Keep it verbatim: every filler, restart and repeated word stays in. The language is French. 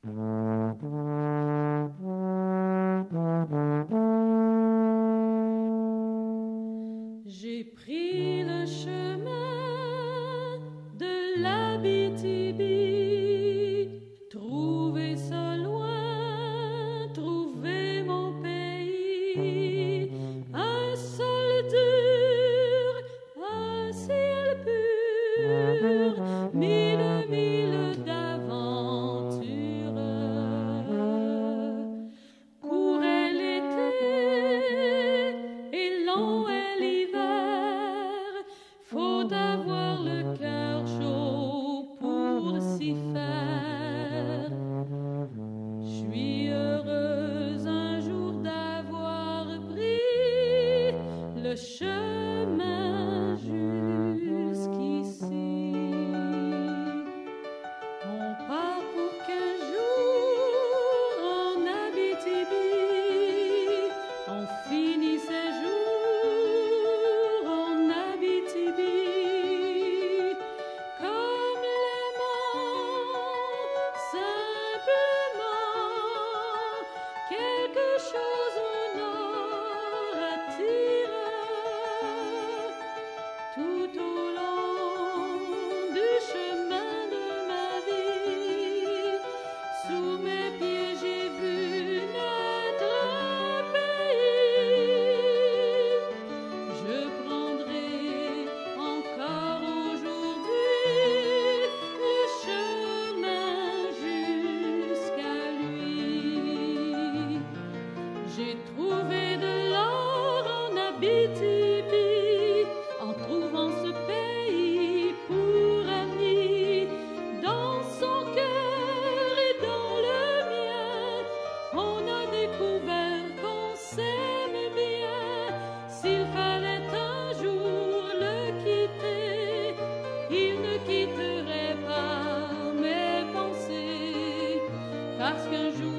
J'ai pris le chemin de l'Abitibi, trouvé ça loin, trouvé mon pays, un sol dur, un ciel pur, mille milles d'aventures. Courait l'été et long est l'hiver, faut avoir le cœur chaud pour s'y faire. J'suis heureuse un jour d'avoir pris le chemin jusqu'ici. On part pour quinze jours en Abitibi, on finit ses jours en Abitibi. Comme l'aimant, simplement, quelque chose en or attire. Tout au long du chemin de ma vie, sous mes pieds j'ai vu notre pays. Je prendrai encore aujourd'hui le chemin jusqu'à lui. J'ai trouvé de l'or en Abitibi, en trouvant ce pays pour ami. Dans son cœur et dans le mien, on a découvert qu'on s'aime bien. S'il fallait un jour le quitter, il ne quitterait pas mes pensées, parce qu'un jour